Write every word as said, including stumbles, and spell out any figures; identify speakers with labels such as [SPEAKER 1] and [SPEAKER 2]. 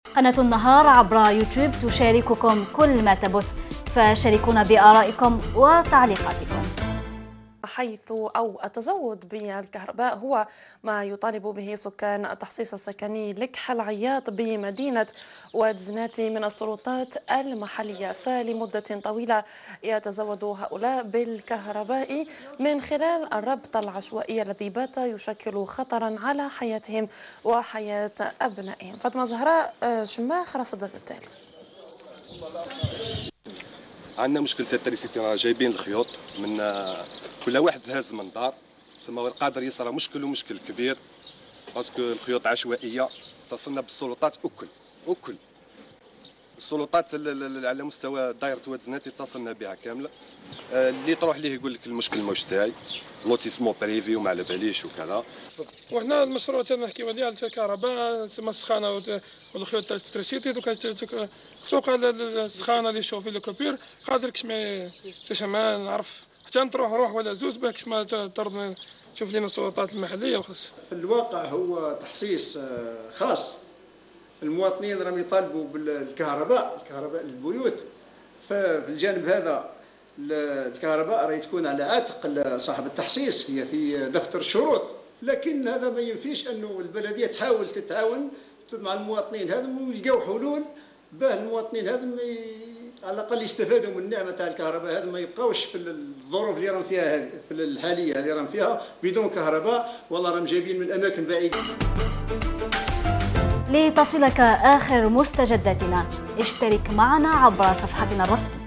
[SPEAKER 1] قناة النهار عبر يوتيوب تشارككم كل ما تبث، فشاركونا بآرائكم وتعليقاتكم.
[SPEAKER 2] حيث أو التزود بالكهرباء هو ما يطالب به سكان التخصيص السكني لكحل عياط بمدينة واد زناتي من السلطات المحلية، فلمدة طويلة يتزود هؤلاء بالكهرباء من خلال الربط العشوائي الذي بات يشكل خطرا على حياتهم وحياة أبنائهم. فاطمة زهراء شماخ رصدت التالي.
[SPEAKER 3] عندنا مشكل تاع التريسيتي، راه جايبين الخيوط من كل واحد هاز من دار، تسمى القادر يصرى مشكل ومشكل كبير باسكو الخيوط عشوائيه. اتصلنا بالسلطات وكل وكل السلطات على مستوى دائره واد زناتي اتصلنا بها كامله. اللي تروح ليه يقول لك المشكل موش تاعي لوتيسمون بريفي وما على باليش وكذا.
[SPEAKER 4] وحنا المشروع تاعنا نحكيو عليه على الكهرباء، تسمى السخانه والخيوط تاع التريسيتي. دوكا توقع السخانه اللي يشوف في الكوبير قادر كش ما كش ما نعرف حتى نروح روح ولا زوز باك كش ما ترد تشوف لنا السلطات المحليه وخاص.
[SPEAKER 5] في الواقع هو تحصيص خاص، المواطنين راهم يطالبوا بالكهرباء، الكهرباء للبيوت. ففي الجانب هذا الكهرباء راهي تكون على عاتق صاحب التحصيص، هي في دفتر الشروط، لكن هذا ما ينفيش انه البلديه تحاول تتعاون مع المواطنين هذا ويلقاو حلول باه المواطنين هذا على الاقل يستفادوا من النعمه تاع الكهرباء هذا، ما يبقاوش في الظروف اللي راهم فيها هذه في الحاليه اللي راهم فيها بدون كهرباء. والله راهم جايبين من اماكن بعيده.
[SPEAKER 1] لتصلك آخر مستجداتنا اشترك معنا عبر صفحتنا الرسمية.